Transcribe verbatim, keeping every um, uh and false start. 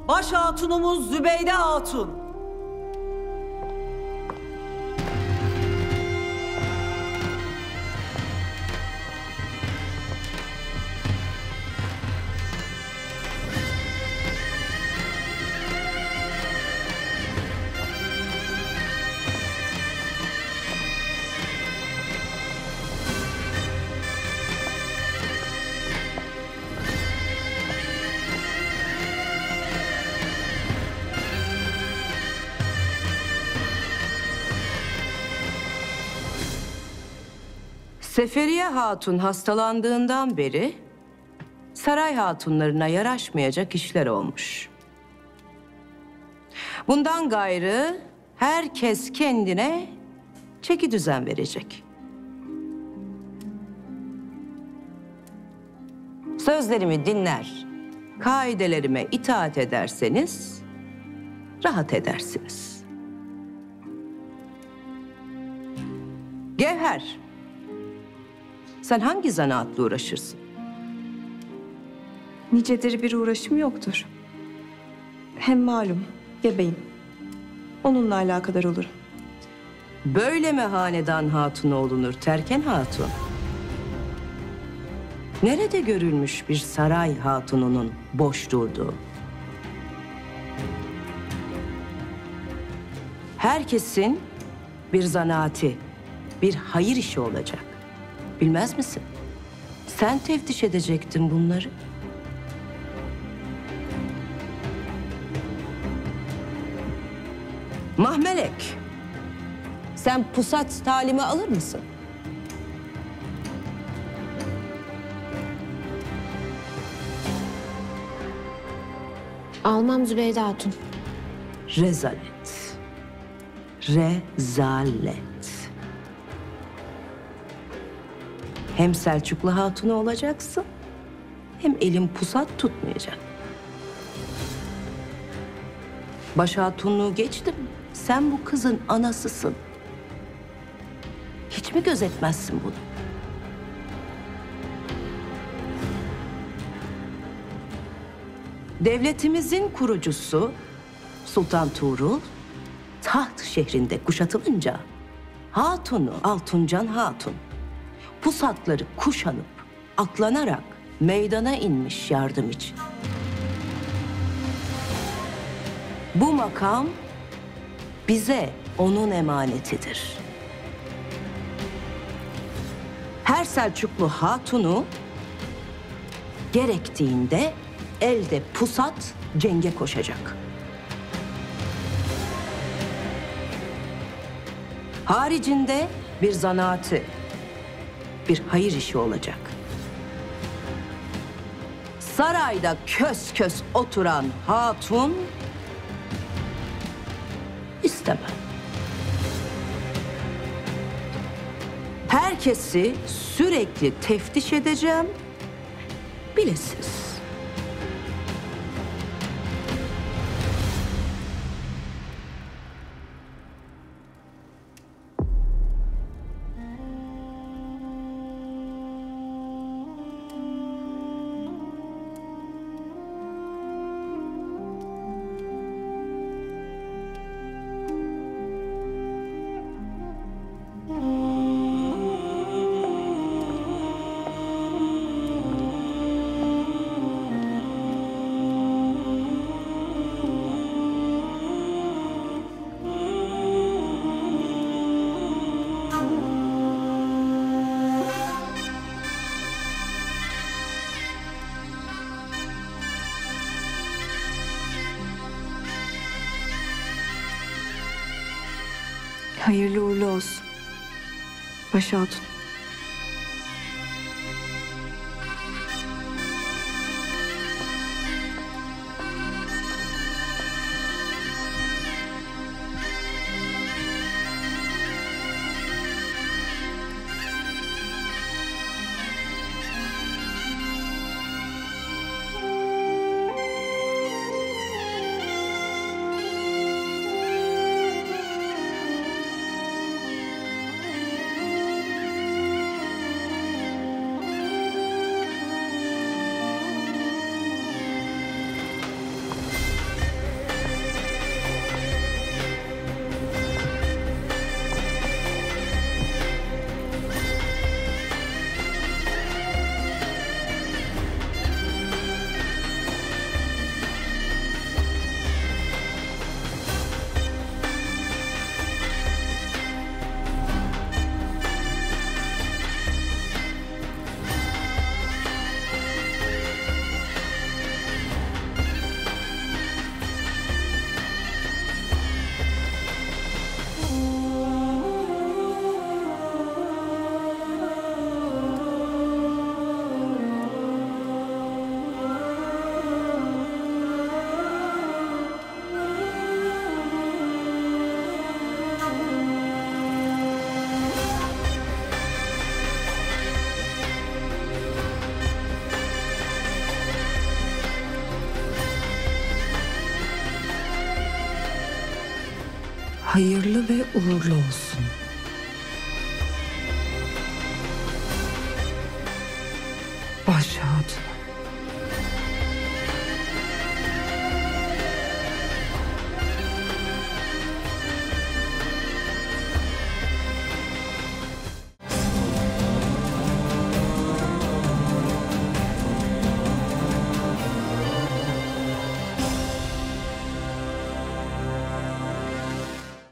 Baş hatunumuz Zübeyde Hatun. Seferiye Hatun hastalandığından beri saray hatunlarına yaraşmayacak işler olmuş. Bundan gayrı herkes kendine çeki düzen verecek. Sözlerimi dinler, kaidelerime itaat ederseniz rahat edersiniz. Gevher, sen hangi zanaatla uğraşırsın? Nicedir bir uğraşım yoktur. Hem malum gebeyim. Onunla alakadar olurum. Böyle mi hanedan hatunu olunur Terken Hatun? Nerede görülmüş bir saray hatununun boş durduğu? Herkesin bir zanaati, bir hayır işi olacak. Bilmez misin? Sen teftiş edecektin bunları. Mahmelek, sen pusat talimi alır mısın? Almam Zübeyde Hatun. Rezalet. Rezalet. Hem Selçuklu hatunu olacaksın, hem elin pusat tutmayacak. Baş hatunluğu geçtim, sen bu kızın anasısın. Hiç mi gözetmezsin bunu? Devletimizin kurucusu Sultan Tuğrul, taht şehrinde kuşatılınca hatunu Altuncan Hatun pusatları kuşanıp aklanarak meydana inmiş yardım için. Bu makam bize onun emanetidir. Her Selçuklu hatunu gerektiğinde elde pusat cenge koşacak. Haricinde bir zanaatı, bir hayır işi olacak. Sarayda kös kös oturan hatun istemem. Herkesi sürekli teftiş edeceğim, bilesiz. Hayırlı uğurlu olsun. Baş hatun. Hayırlı ve uğurlu olsun.